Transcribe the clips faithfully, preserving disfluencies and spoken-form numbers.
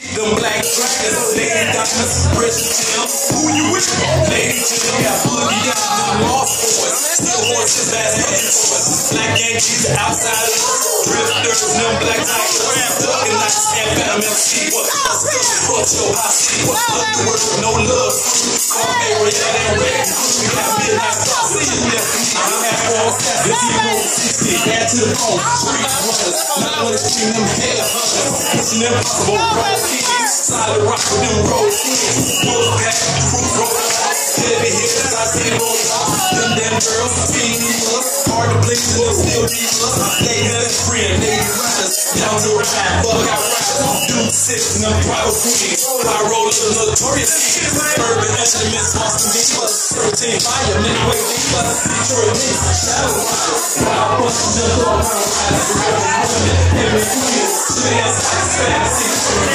Them black dragons, lady diamonds, precious gems. Who you with? Lady Jim, got boogie down to the lost boys. Still horses, last boys. Black Yankees, outsiders, drifters, them black tigers. Ducking like amphetamine fever. Fuck your high sleeper. Love the work, no love. Call me red and red. We got midnight thoughts in your destiny. I have four, the zero, sixty, add to the phone. Street runners, not wanna see them head hunters. It's an impossible road. Solid rock with them road kings. Wolf back, cruise roll up. Heavy hitters, I see roll up. Them damn girls, teen us. Hard to please, but still need us. Ladies that's friend, ladies riders. Down to ride, bug out riders. Dude six, and them private queens. High rollers, notorious kings. Urban elements, Boston divas. thirteen fire, midway divas. Detroit kings, shadow riders. Wild bunch, them low riders. Every queen, city outside, fantasy.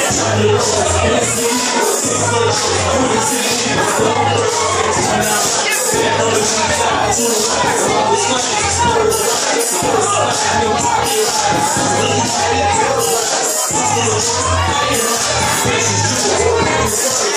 Let's see you. Six birds, put it to the end. Long birds, turn out. Stand on the side to the right. All the slaves, birds, riders, birds, riders, no pocket riders. Little tiny girls, riders. Little tiny riders.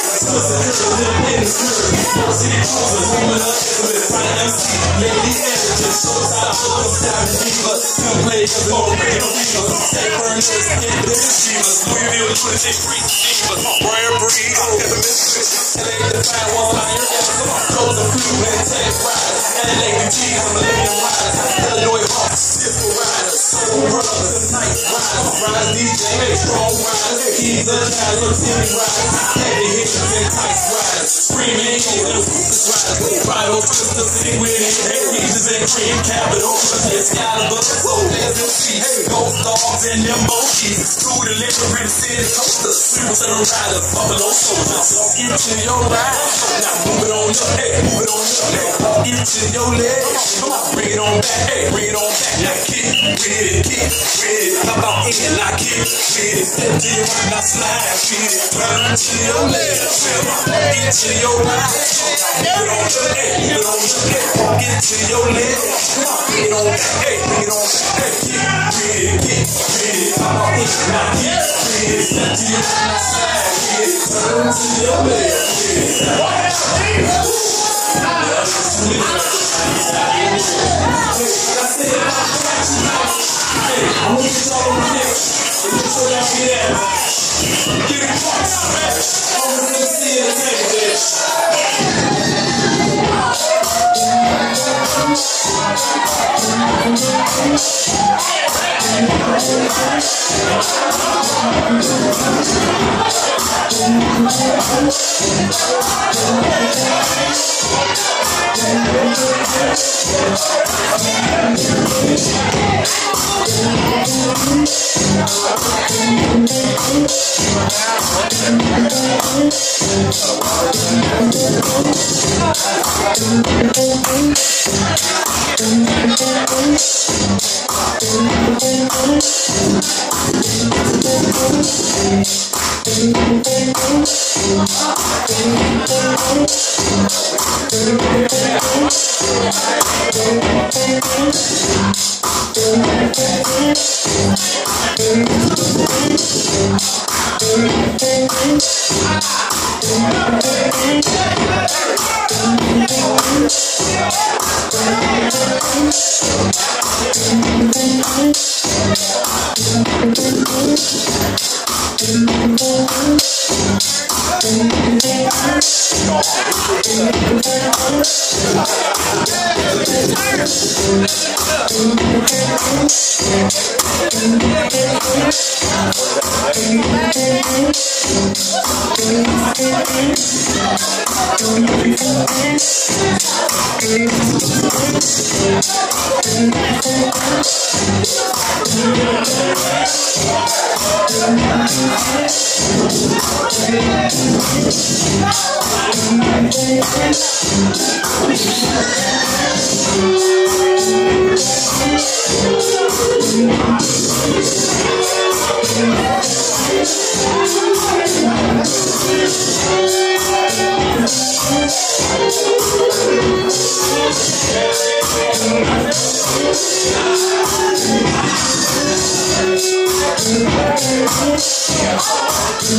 In the skirt, city cruisers, women up with a fine M C. Lady editors, showtime, showtime, divas. Some players, more radio divas. Stay burners, in the divas. Louisville, Trinity Street, divas. Brian Breed, as a mistress. L A Define, one iron, those are few and tech riders. L A G's, I'm a living riders. Illinois Hawks, Cisco riders. Soul brothers, night riders. Riders, D J, strong riders. Keys, the guys, look, city riders. Heavy hitters and tight riders. Screaming angels and ruthless riders. Rival crystal city with it. Reasons and cream capital. Excalibur, there's M Cs. Ghost dogs and them bogies. Through the liquor and city coasters. Super seven riders, buffalo soldiers. Into your ride. Now move it on up, hey, move it on up, hey. Into your leg. Come on, bring it on back, hey, bring it on back. Now kick with it, kick with it. How about in and I kick with it. Step to your right, now slide with it. Turn to your left, into your right. Move it on up, hey, move it on up, hey. Get to your left. Come on, bring it on back, hey, bring it on back, hey. Kick with it, kick with it. How about in and I kick with it. Step to your right, now slide with it. Turn to your left with it. Yeah.